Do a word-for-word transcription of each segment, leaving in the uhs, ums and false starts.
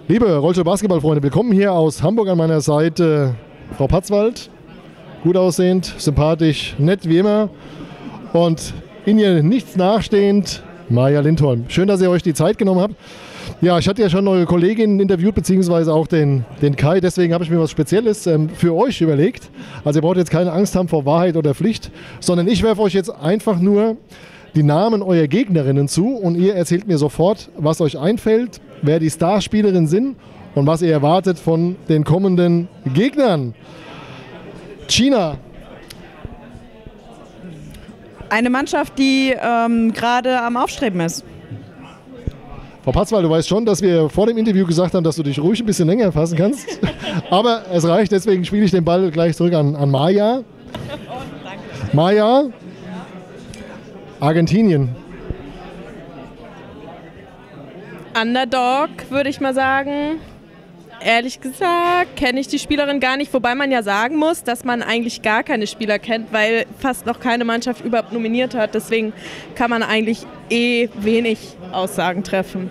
Liebe Rollstuhl-Basketballfreunde, willkommen hier aus Hamburg an meiner Seite Frau Patzwald. Gut aussehend, sympathisch, nett wie immer und in ihr nichts nachstehend Maja Lindholm. Schön, dass ihr euch die Zeit genommen habt. Ja, ich hatte ja schon eure Kollegin interviewt, beziehungsweise auch den, den Kai, deswegen habe ich mir was Spezielles ähm, für euch überlegt. Also ihr braucht jetzt keine Angst haben vor Wahrheit oder Pflicht, sondern ich werfe euch jetzt einfach nur die Namen eurer Gegnerinnen zu und ihr erzählt mir sofort, was euch einfällt, wer die Starspielerinnen sind und was ihr erwartet von den kommenden Gegnern. China. Eine Mannschaft, die ähm, gerade am Aufstreben ist. Frau Patzwald, du weißt schon, dass wir vor dem Interview gesagt haben, dass du dich ruhig ein bisschen länger fassen kannst. Aber es reicht, deswegen spiele ich den Ball gleich zurück an, an Maja. Maja, Argentinien. Underdog, würde ich mal sagen. Ehrlich gesagt kenne ich die Spielerin gar nicht, wobei man ja sagen muss, dass man eigentlich gar keine Spieler kennt, weil fast noch keine Mannschaft überhaupt nominiert hat. Deswegen kann man eigentlich eh wenig Aussagen treffen.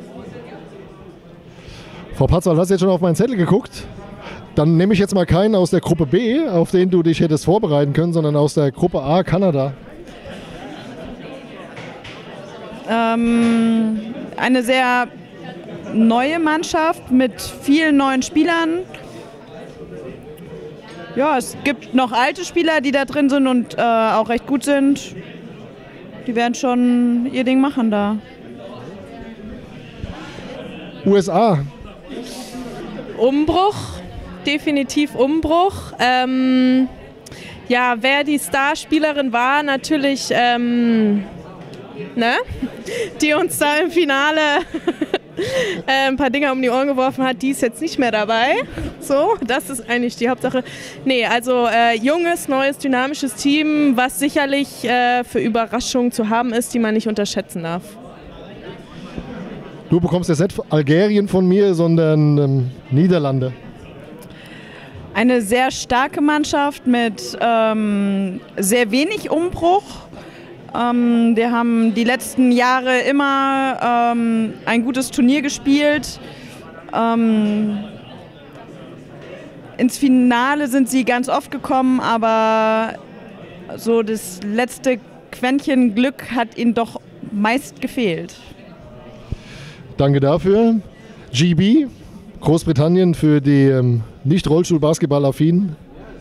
Frau Patzwald, hast du jetzt schon auf meinen Zettel geguckt? Dann nehme ich jetzt mal keinen aus der Gruppe B, auf den du dich hättest vorbereiten können, sondern aus der Gruppe A, Kanada. Ähm, eine sehr neue Mannschaft mit vielen neuen Spielern. Ja, es gibt noch alte Spieler, die da drin sind und äh, auch recht gut sind. Die werden schon ihr Ding machen da. U S A. Umbruch, definitiv Umbruch. Ähm, ja, wer die Starspielerin war, natürlich, ähm, ne? Die uns da im Finale äh, ein paar Dinger um die Ohren geworfen hat, die ist jetzt nicht mehr dabei. So, das ist eigentlich die Hauptsache. Nee, also äh, junges, neues, dynamisches Team, was sicherlich äh, für Überraschungen zu haben ist, die man nicht unterschätzen darf. Du bekommst jetzt nicht Algerien von mir, sondern ähm, Niederlande. Eine sehr starke Mannschaft mit ähm, sehr wenig Umbruch. Ähm, wir haben die letzten Jahre immer ähm, ein gutes Turnier gespielt. Ähm, ins Finale sind sie ganz oft gekommen, aber so das letzte Quäntchen Glück hat ihnen doch meist gefehlt. Danke dafür. G B, Großbritannien für die ähm, Nicht-Rollstuhl-Basketball-Affinen.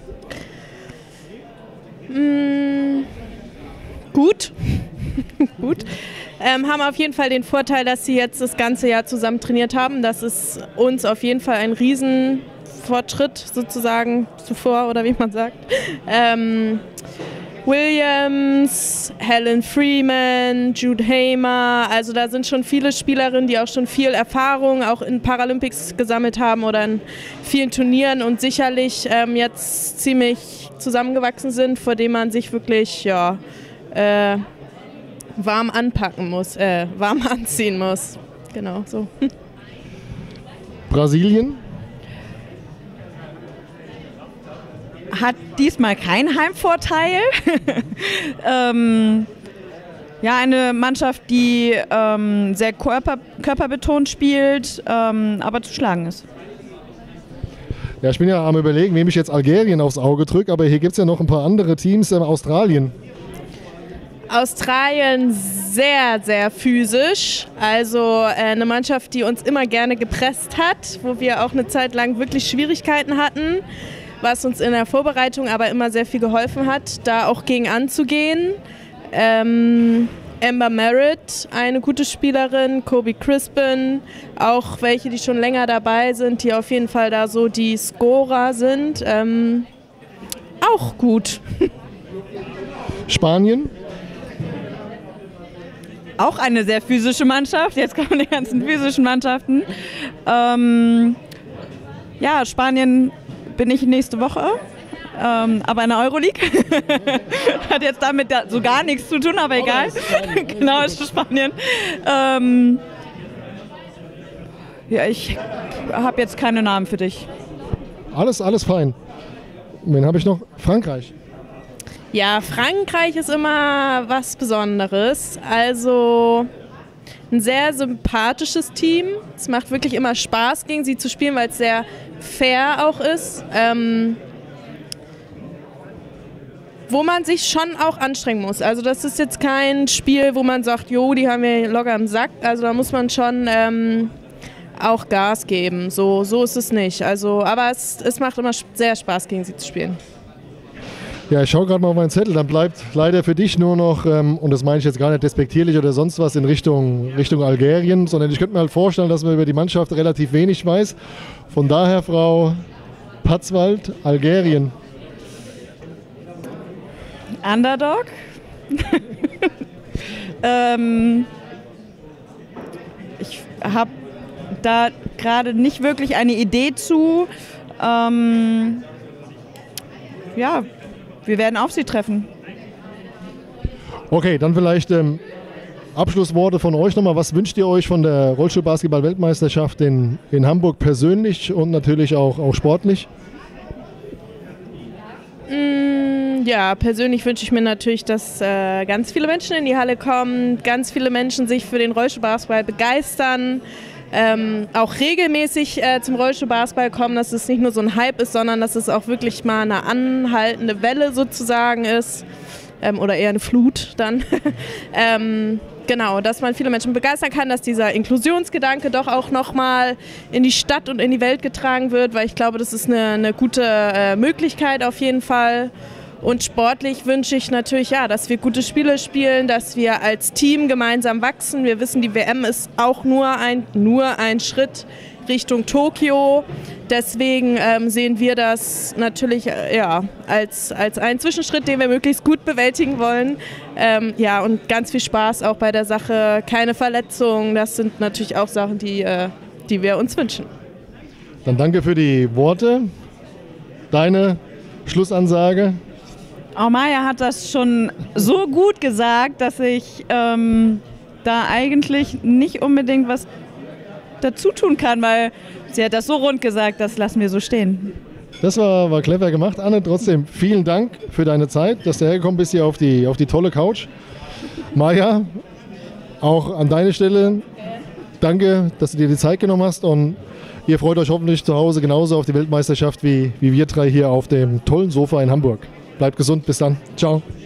Mm, gut. gut. Ähm, haben auf jeden Fall den Vorteil, dass sie jetzt das ganze Jahr zusammen trainiert haben. Das ist uns auf jeden Fall ein Riesenfortschritt sozusagen zuvor, oder wie man sagt. Ähm, Williams, Helen Freeman, Jude Hamer, also da sind schon viele Spielerinnen, die auch schon viel Erfahrung auch in Paralympics gesammelt haben oder in vielen Turnieren und sicherlich ähm, jetzt ziemlich zusammengewachsen sind, vor dem man sich wirklich ja, äh, warm anpacken muss, äh, warm anziehen muss. Genau, so. Brasilien? Hat diesmal keinen Heimvorteil. ähm, ja, eine Mannschaft, die ähm, sehr körper, körperbetont spielt, ähm, aber zu schlagen ist. Ja, ich bin ja am Überlegen, wem ich jetzt Algerien aufs Auge drücke, aber hier gibt es ja noch ein paar andere Teams in Australien. Australien sehr, sehr physisch. Also äh, eine Mannschaft, die uns immer gerne gepresst hat, wo wir auch eine Zeit lang wirklich Schwierigkeiten hatten, was uns in der Vorbereitung aber immer sehr viel geholfen hat, da auch gegen anzugehen. Ähm, Amber Merritt, eine gute Spielerin, Kobe Crispin, auch welche, die schon länger dabei sind, die auf jeden Fall da so die Scorer sind. Ähm, auch gut. Spanien? Auch eine sehr physische Mannschaft. Jetzt kommen die ganzen physischen Mannschaften. Ähm, ja, Spanien bin ich nächste Woche, ähm, aber in der Euroleague. Hat jetzt damit so gar nichts zu tun, aber egal. Genau, ist Spanien. Ähm, ja, ich habe jetzt keine Namen für dich. Alles, alles fein. Wen habe ich noch? Frankreich. Ja, Frankreich ist immer was Besonderes. Also ein sehr sympathisches Team. Es macht wirklich immer Spaß, gegen sie zu spielen, weil es sehr fair auch ist. Ähm, wo man sich schon auch anstrengen muss. Also das ist jetzt kein Spiel, wo man sagt, jo, die haben wir locker im Sack. Also da muss man schon ähm, auch Gas geben. So, so ist es nicht. Also, aber es, es macht immer sehr Spaß, gegen sie zu spielen. Ja, ich schaue gerade mal auf meinen Zettel, dann bleibt leider für dich nur noch, ähm, und das meine ich jetzt gar nicht despektierlich oder sonst was, in Richtung, Richtung Algerien, sondern ich könnte mir halt vorstellen, dass man über die Mannschaft relativ wenig weiß. Von daher, Frau Patzwald, Algerien. Underdog. ähm, ich habe da gerade nicht wirklich eine Idee zu. Ähm, ja, wir werden auf sie treffen. Okay, dann vielleicht ähm, Abschlussworte von euch nochmal. Was wünscht ihr euch von der Rollstuhlbasketball-Weltmeisterschaft in, in Hamburg persönlich und natürlich auch, auch sportlich? Mm, ja, persönlich wünsche ich mir natürlich, dass äh, ganz viele Menschen in die Halle kommen, ganz viele Menschen sich für den Rollstuhlbasketball begeistern. Ähm, auch regelmäßig äh, zum Rollstuhlbasketball kommen, dass es nicht nur so ein Hype ist, sondern dass es auch wirklich mal eine anhaltende Welle sozusagen ist, ähm, oder eher eine Flut dann. ähm, genau, dass man viele Menschen begeistern kann, dass dieser Inklusionsgedanke doch auch nochmal in die Stadt und in die Welt getragen wird, weil ich glaube, das ist eine, eine gute äh, Möglichkeit auf jeden Fall. Und sportlich wünsche ich natürlich, ja, dass wir gute Spiele spielen, dass wir als Team gemeinsam wachsen. Wir wissen, die W M ist auch nur ein, nur ein Schritt Richtung Tokio. Deswegen ähm, sehen wir das natürlich äh, ja, als, als einen Zwischenschritt, den wir möglichst gut bewältigen wollen. Ähm, ja, und ganz viel Spaß auch bei der Sache. Keine Verletzungen, das sind natürlich auch Sachen, die, äh, die wir uns wünschen. Dann danke für die Worte. Deine Schlussansage? Oh, Maja hat das schon so gut gesagt, dass ich ähm, da eigentlich nicht unbedingt was dazu tun kann, weil sie hat das so rund gesagt, das lassen wir so stehen. Das war, war clever gemacht, Anne. Trotzdem vielen Dank für deine Zeit, dass du hergekommen bist hier auf die, auf die tolle Couch. Maja, auch an deine Stelle, danke, dass du dir die Zeit genommen hast, und ihr freut euch hoffentlich zu Hause genauso auf die Weltmeisterschaft wie, wie wir drei hier auf dem tollen Sofa in Hamburg. Bleibt gesund, bis dann. Ciao.